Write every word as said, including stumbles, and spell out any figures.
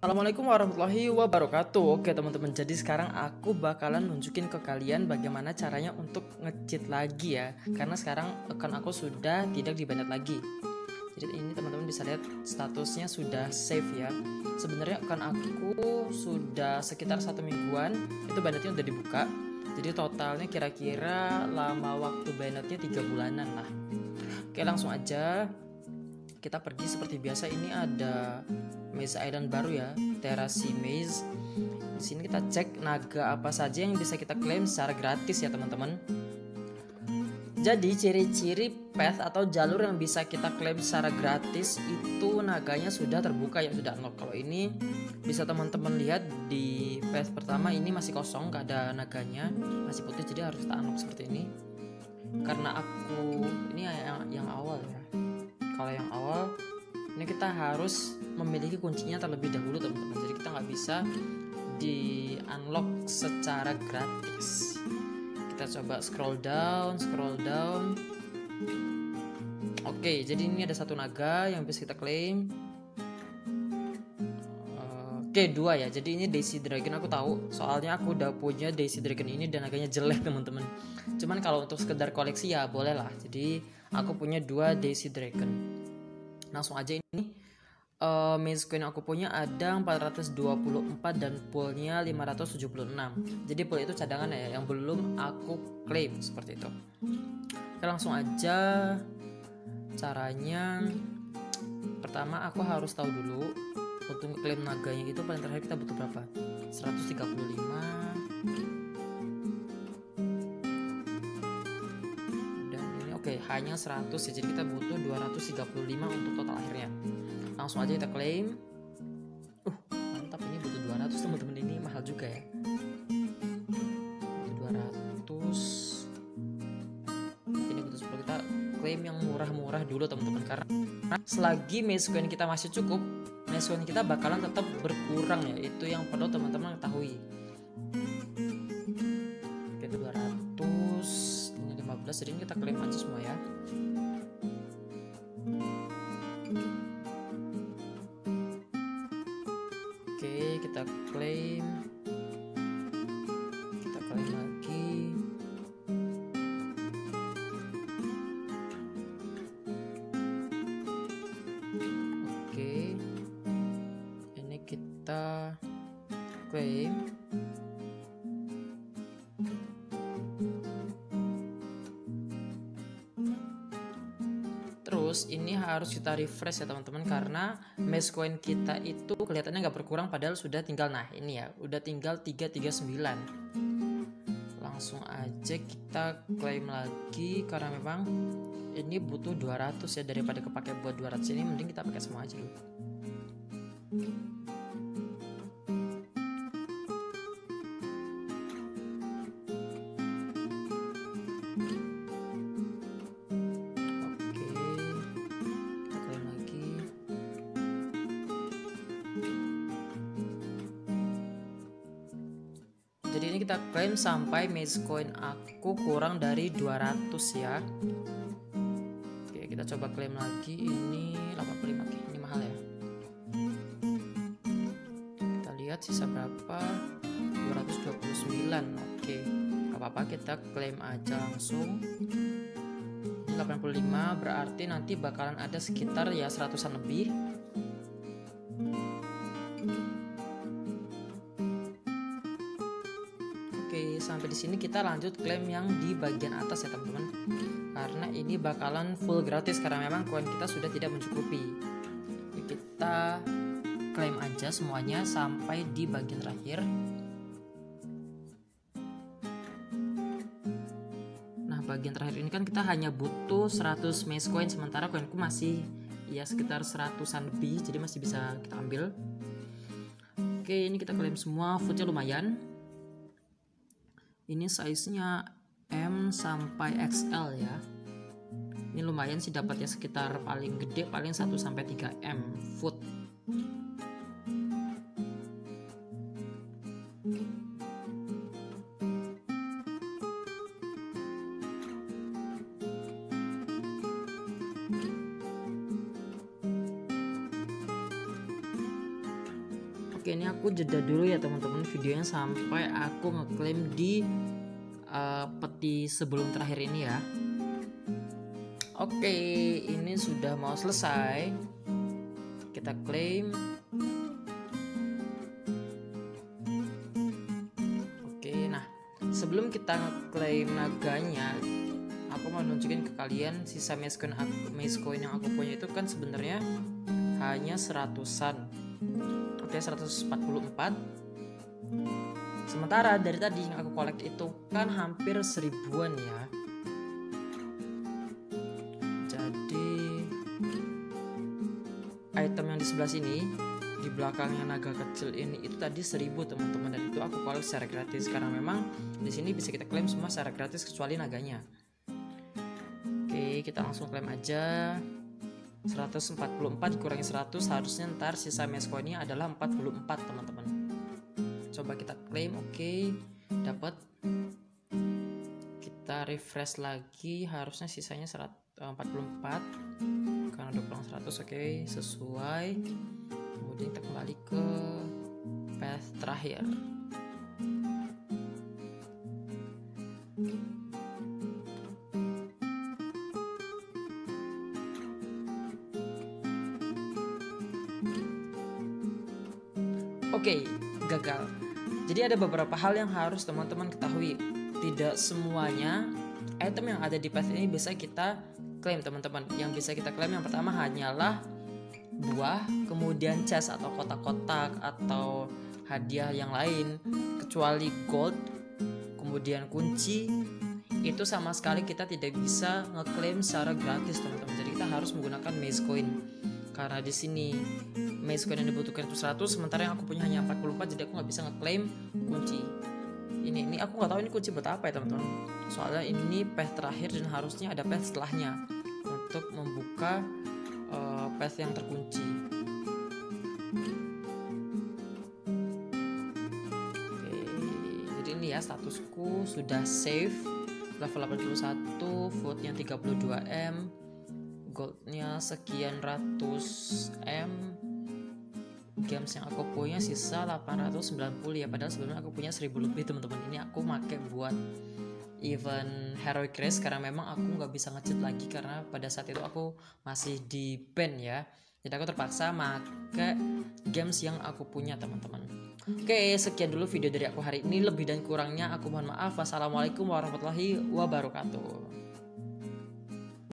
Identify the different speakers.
Speaker 1: Assalamualaikum warahmatullahi wabarakatuh. Oke teman-teman, jadi sekarang aku bakalan nunjukin ke kalian bagaimana caranya untuk nge-cheat lagi ya. Karena sekarang account aku sudah tidak di-banned lagi. Jadi ini teman-teman bisa lihat statusnya sudah save ya. Sebenarnya account aku sudah sekitar satu mingguan itu bannednya udah dibuka. Jadi totalnya kira-kira lama waktu bannednya tiga bulanan lah. Oke, langsung aja kita pergi seperti biasa. Ini ada Maze Island baru ya, Terasi Maze. Di sini kita cek naga apa saja yang bisa kita klaim secara gratis ya teman-teman. Jadi ciri-ciri path atau jalur yang bisa kita klaim secara gratis itu naganya sudah terbuka ya, sudah unlock. Kalau ini bisa teman-teman lihat di path pertama ini masih kosong, gak ada naganya, masih putih, jadi harus kita unlock seperti ini. Karena aku ini yang yang awal ya. Kalau yang awal ini kita harus memiliki kuncinya terlebih dahulu teman-teman. Jadi kita nggak bisa di unlock secara gratis. Kita coba scroll down, scroll down. Oke, jadi ini ada satu naga yang bisa kita claim. Oke, dua ya. Jadi ini Daisy Dragon, aku tahu. Soalnya aku udah punya Daisy Dragon ini dan naganya jelek teman-teman. Cuman kalau untuk sekedar koleksi ya boleh lah. Jadi aku punya dua Daisy Dragon. Langsung aja ini uh, maze coin aku punya ada empat ratus dua puluh empat dan poolnya lima ratus tujuh puluh enam. Jadi pool itu cadangan ya, yang belum aku claim seperti itu. Oke, langsung aja caranya. Pertama aku harus tahu dulu untuk klaim naganya itu paling terakhir kita butuh berapa? seratus tiga puluh lima. Dan ini oke, okay, hanya seratus ya. Jadi kita butuh dua ratus tiga puluh lima untuk total akhirnya. Langsung aja kita klaim. Uh, mantap, ini butuh dua ratus teman-teman, ini mahal juga ya. Butuh dua ratus. Ini butuh sepuluh. Kita klaim yang murah-murah dulu teman-teman, karena selagi maze coin kita masih cukup, maze coin kita bakalan tetap berkurang ya. Itu yang perlu teman-teman ketahui. Oke, dua ratus. Ini lima belas, jadi ini kita klaim aja semua ya. Oke, kita klaim. Kita klaim lagi. Oke. Ini kita klaim. Terus ini harus kita refresh ya teman-teman, karena maze coin kita itu kelihatannya nggak berkurang padahal sudah tinggal, nah ini ya, udah tinggal tiga ratus tiga puluh sembilan. Langsung aja kita klaim lagi, karena memang ini butuh dua ratus ya. Daripada kepake buat dua ratus ini, mending kita pakai semua aja dulu. Jadi ini kita klaim sampai maze coin aku kurang dari dua ratus ya. Oke, kita coba klaim lagi. Ini delapan puluh lima. Oke, ini mahal ya. Kita lihat sisa berapa. Dua ratus dua puluh sembilan. Oke, gak apa-apa, kita klaim aja langsung. Ini delapan puluh lima, berarti nanti bakalan ada sekitar ya seratusan lebih. Oke, sampai di sini kita lanjut klaim yang di bagian atas ya teman-teman. Karena ini bakalan full gratis karena memang koin kita sudah tidak mencukupi. Kita klaim aja semuanya sampai di bagian terakhir. Nah, bagian terakhir ini kan kita hanya butuh seratus maze coin, sementara koinku masih ya sekitar seratusan lebih, jadi masih bisa kita ambil. Oke, ini kita klaim semua, foodnya lumayan. Ini size-nya M sampai X L ya. Ini lumayan sih, dapatnya sekitar paling gede paling satu sampai tiga M food. Oke, ini aku jeda dulu ya teman-teman videonya sampai aku ngeklaim di uh, peti sebelum terakhir ini ya. Oke, ini sudah mau selesai. Kita klaim. Oke, nah sebelum kita ngeklaim naganya, aku mau nunjukin ke kalian sisa maze coin, maze coin yang aku punya itu kan sebenarnya hanya seratusan. Oke, seratus empat puluh empat. Sementara dari tadi yang aku collect itu kan hampir seribuan ya. Jadi item yang di sebelah sini, di belakangnya naga kecil ini itu tadi seribu teman-teman, dan itu aku collect secara gratis karena memang di sini bisa kita klaim semua secara gratis kecuali naganya. Oke, kita langsung klaim aja. seratus empat puluh empat dikurangi seratus, harusnya ntar sisa maze coinnya adalah empat puluh empat teman-teman. Coba kita klaim. Oke, dapat. Kita refresh lagi, harusnya sisanya empat puluh empat karena udah kurang seratus. Oke, sesuai. Kemudian kita kembali ke path terakhir. Oke, gagal. Jadi ada beberapa hal yang harus teman-teman ketahui. Tidak semuanya item yang ada di path ini bisa kita klaim teman-teman. Yang bisa kita klaim yang pertama hanyalah buah, kemudian chest atau kotak-kotak atau hadiah yang lain. Kecuali gold, kemudian kunci, itu sama sekali kita tidak bisa ngeklaim secara gratis teman-teman. Jadi kita harus menggunakan maze coin. Karena di sini maze coin yang dibutuhkan itu seratus, sementara yang aku punya hanya empat puluh empat, jadi aku nggak bisa ngeklaim kunci. Ini ini aku nggak tahu ini kunci buat apa ya teman-teman. Soalnya ini path terakhir dan harusnya ada path setelahnya untuk membuka uh, path yang terkunci. Oke, jadi ini ya statusku sudah save, level delapan puluh satu, vote-nya tiga puluh dua M. Goldnya sekian ratus M. Games yang aku punya sisa delapan ratus sembilan puluh ya, padahal sebelumnya aku punya seribu lebih teman-teman. Ini aku pakai buat event Heroic Race karena memang aku nggak bisa nge-cheat lagi karena pada saat itu aku masih di ban ya. Jadi aku terpaksa pakai games yang aku punya teman-teman. Oke, sekian dulu video dari aku hari ini. Lebih dan kurangnya aku mohon maaf. Wassalamualaikum warahmatullahi wabarakatuh.